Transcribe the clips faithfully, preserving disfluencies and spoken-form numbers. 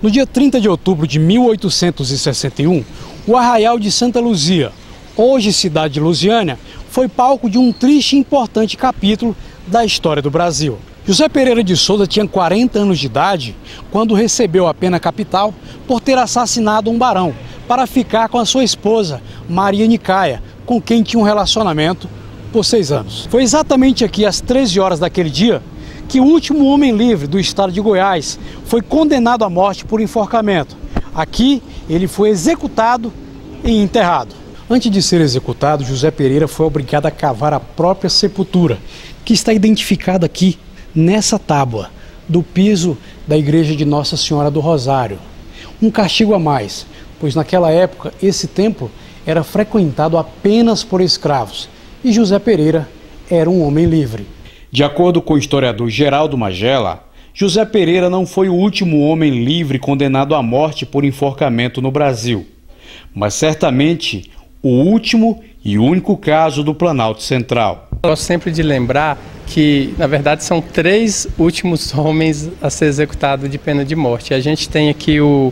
No dia trinta de outubro de mil oitocentos e sessenta e um, o Arraial de Santa Luzia, hoje cidade de Lusiânia, foi palco de um triste e importante capítulo da história do Brasil. José Pereira de Souza tinha quarenta anos de idade quando recebeu a pena capital por ter assassinado um barão para ficar com a sua esposa, Maria Nicaia, com quem tinha um relacionamento por seis anos. Foi exatamente aqui às treze horas daquele dia que o último homem livre do estado de Goiás foi condenado à morte por enforcamento. Aqui ele foi executado e enterrado. Antes de ser executado, José Pereira foi obrigado a cavar a própria sepultura, que está identificada aqui nessa tábua do piso da igreja de Nossa Senhora do Rosário. Um castigo a mais, pois naquela época esse templo era frequentado apenas por escravos e José Pereira era um homem livre. De acordo com o historiador Geraldo Magela, José Pereira não foi o último homem livre condenado à morte por enforcamento no Brasil, mas certamente o último e único caso do Planalto Central. Eu gosto sempre de lembrar que, na verdade, são três últimos homens a ser executados de pena de morte. A gente tem aqui o,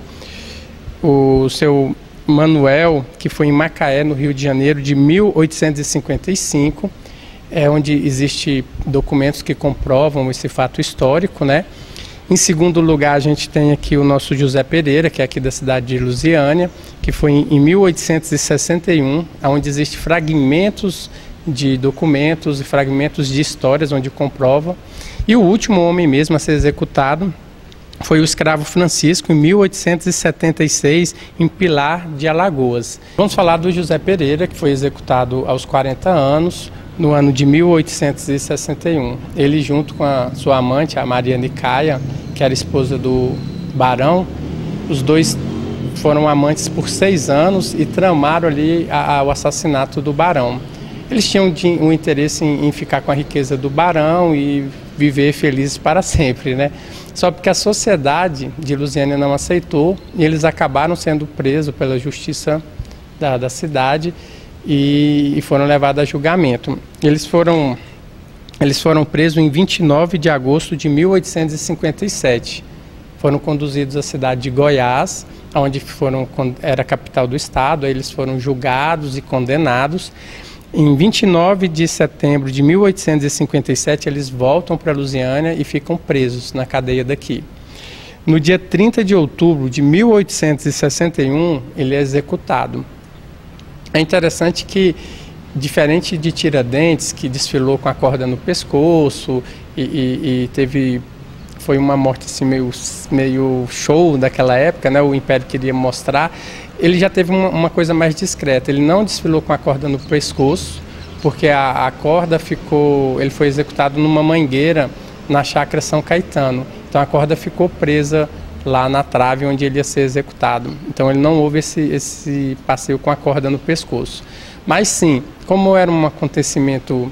o seu Manuel, que foi em Macaé, no Rio de Janeiro, de mil oitocentos e cinquenta e cinco, é onde existem documentos que comprovam esse fato histórico, né? Em segundo lugar, a gente tem aqui o nosso José Pereira, que é aqui da cidade de Lusiânia, que foi em mil oitocentos e sessenta e um, onde existem fragmentos de documentos e fragmentos de histórias onde comprova. E o último homem mesmo a ser executado foi o escravo Francisco, em mil oitocentos e setenta e seis, em Pilar de Alagoas. Vamos falar do José Pereira, que foi executado aos quarenta anos, no ano de mil oitocentos e sessenta e um. Ele, junto com a sua amante, a Maria Nicaia, que era esposa do barão, os dois foram amantes por seis anos e tramaram ali a, a, o assassinato do barão. Eles tinham um interesse em, em ficar com a riqueza do barão e viver felizes para sempre, né? Só porque a sociedade de Lusiânia não aceitou e eles acabaram sendo presos pela justiça da, da cidade e, e foram levados a julgamento. Eles foram, eles foram presos em vinte e nove de agosto de mil oitocentos e cinquenta e sete. Foram conduzidos à cidade de Goiás, onde foram, era a capital do estado. Aí eles foram julgados e condenados. Em vinte e nove de setembro de mil oitocentos e cinquenta e sete, eles voltam para Lusiânia e ficam presos na cadeia daqui. No dia trinta de outubro de mil oitocentos e sessenta e um, ele é executado. É interessante que, diferente de Tiradentes, que desfilou com a corda no pescoço e, e, e teve, foi uma morte assim, meio, meio show daquela época, né? O Império queria mostrar. Ele já teve uma, uma coisa mais discreta. Ele não desfilou com a corda no pescoço, porque a, a corda ficou... Ele foi executado numa mangueira na chácara São Caetano. Então a corda ficou presa lá na trave onde ele ia ser executado. Então ele não houve esse, esse passeio com a corda no pescoço. Mas sim, como era um acontecimento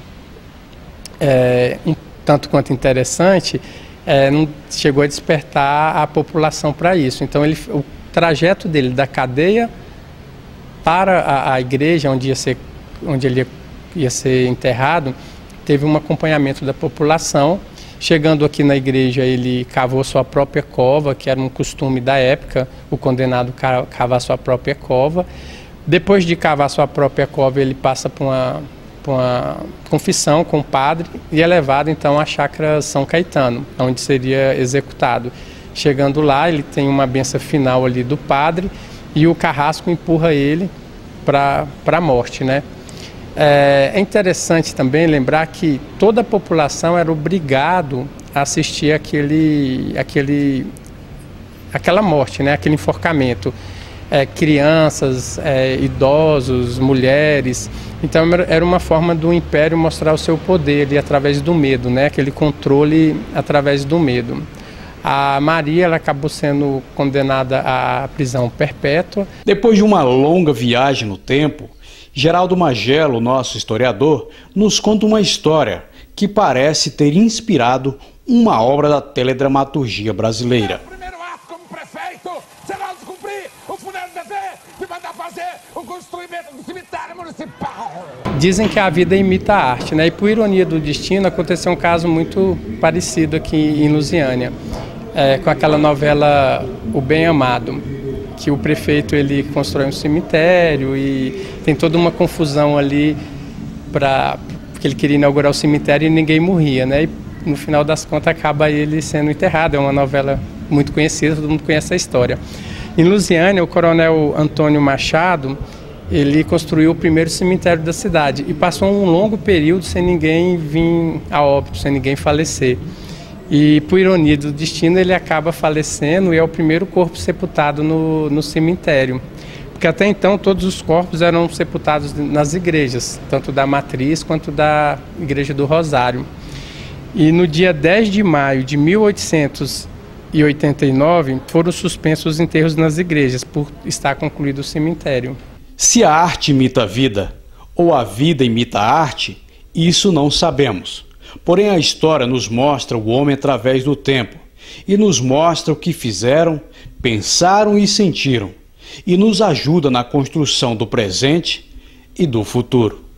é, um tanto quanto interessante, é, não chegou a despertar a população para isso. Então ele... O, O trajeto dele da cadeia para a, a igreja onde, ia ser, onde ele ia, ia ser enterrado, teve um acompanhamento da população. Chegando aqui na igreja, ele cavou sua própria cova, que era um costume da época, o condenado cavar sua própria cova. Depois de cavar sua própria cova, ele passa por uma, por uma confissão com o padre e é levado então à chácara São Caetano, onde seria executado. Chegando lá, ele tem uma benção final ali do padre e o carrasco empurra ele para a morte, né? É, é interessante também lembrar que toda a população era obrigado a assistir aquele, aquele, aquela morte, né? Aquele enforcamento. É, crianças, é, idosos, mulheres. Então era uma forma do Império mostrar o seu poder ali, através do medo, né? Aquele controle através do medo. A Maria ela acabou sendo condenada à prisão perpétua. Depois de uma longa viagem no tempo, Geraldo Magela, nosso historiador, nos conta uma história que parece ter inspirado uma obra da teledramaturgia brasileira. Primeiro ato como prefeito, será descumprir o funerário dever de mandar fazer o construimento do cemitério municipal. Dizem que a vida imita a arte, né? E por ironia do destino, aconteceu um caso muito parecido aqui em Lusiânia. É, com aquela novela o Bem Amado, que o prefeito ele constrói um cemitério e tem toda uma confusão ali para porque ele queria inaugurar o cemitério e ninguém morria, né? E no final das contas acaba ele sendo enterrado. É uma novela muito conhecida, todo mundo conhece a história. Em Lusiânia, o coronel Antônio Machado, ele construiu o primeiro cemitério da cidade e passou um longo período sem ninguém vir a óbito, sem ninguém falecer. E, por ironia do destino, ele acaba falecendo e é o primeiro corpo sepultado no, no cemitério. Porque até então todos os corpos eram sepultados nas igrejas, tanto da Matriz quanto da Igreja do Rosário. E no dia dez de maio de mil oitocentos e oitenta e nove foram suspensos os enterros nas igrejas, por estar concluído o cemitério. Se a arte imita a vida, ou a vida imita a arte, isso não sabemos. Porém, a história nos mostra o homem através do tempo e nos mostra o que fizeram, pensaram e sentiram, e nos ajuda na construção do presente e do futuro.